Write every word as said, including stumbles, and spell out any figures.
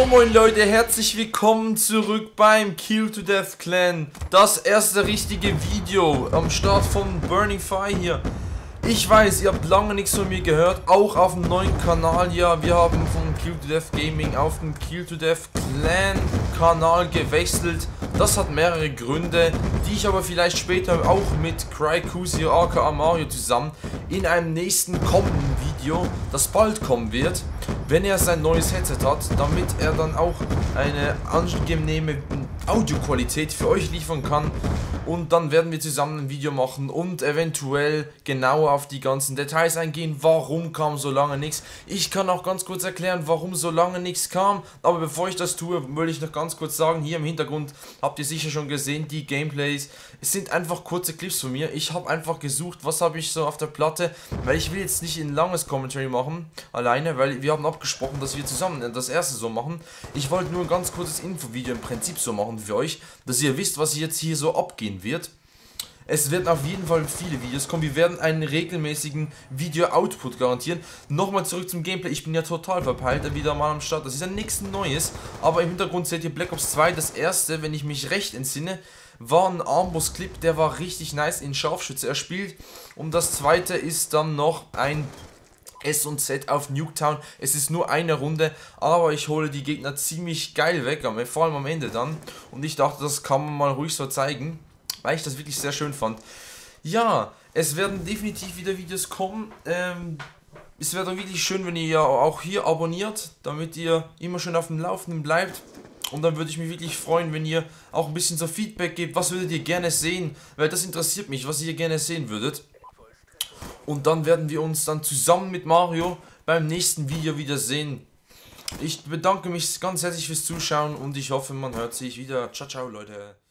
Moin Leute, herzlich willkommen zurück beim Kill to Death Clan. Das erste richtige Video am Start von Burning Fire hier. Ich weiß, ihr habt lange nichts von mir gehört, auch auf dem neuen Kanal. Ja, wir haben von Kill to Death Gaming auf den Kill to Death Clan Kanal gewechselt. Das hat mehrere Gründe, die ich aber vielleicht später auch mit Crycusio aka Mario zusammen in einem nächsten kommenden Video, das bald kommen wird, wenn er sein neues Headset hat, damit er dann auch eine angenehme Audioqualität für euch liefern kann. Und dann werden wir zusammen ein Video machen und eventuell genauer auf die ganzen Details eingehen. Warum kam so lange nichts? Ich kann auch ganz kurz erklären, warum so lange nichts kam. Aber bevor ich das tue, will ich noch ganz kurz sagen, hier im Hintergrund habt ihr sicher schon gesehen, die Gameplays. Es sind einfach kurze Clips von mir. Ich habe einfach gesucht, was habe ich so auf der Platte, weil ich will jetzt nicht ein langes Commentary machen, alleine, weil wir haben abgesprochen, dass wir zusammen das erste so machen. Ich wollte nur ein ganz kurzes Infovideo im Prinzip so machen für euch, dass ihr wisst, was jetzt hier so abgehen wird. Es werden auf jeden Fall viele Videos kommen. Wir werden einen regelmäßigen Video-Output garantieren. Nochmal zurück zum Gameplay. Ich bin ja total verpeilt wieder mal am Start. Das ist ja nichts Neues. Aber im Hintergrund seht ihr Black Ops zwei. Das erste, wenn ich mich recht entsinne, war ein Armbrust-Clip. Der war richtig nice in Scharfschütze erspielt. Und das zweite ist dann noch ein S und Z auf Nuketown. Es ist nur eine Runde, aber ich hole die Gegner ziemlich geil weg, vor allem am Ende dann. Und ich dachte, das kann man mal ruhig so zeigen, weil ich das wirklich sehr schön fand. Ja, es werden definitiv wieder Videos kommen. Ähm, es wäre dann wirklich schön, wenn ihr ja auch hier abonniert, damit ihr immer schön auf dem Laufenden bleibt. Und dann würde ich mich wirklich freuen, wenn ihr auch ein bisschen so Feedback gebt. Was würdet ihr gerne sehen? Weil das interessiert mich, was ihr gerne sehen würdet. Und dann werden wir uns dann zusammen mit Mario beim nächsten Video wieder sehen. Ich bedanke mich ganz herzlich fürs Zuschauen und ich hoffe, man hört sich wieder. Ciao, ciao, Leute.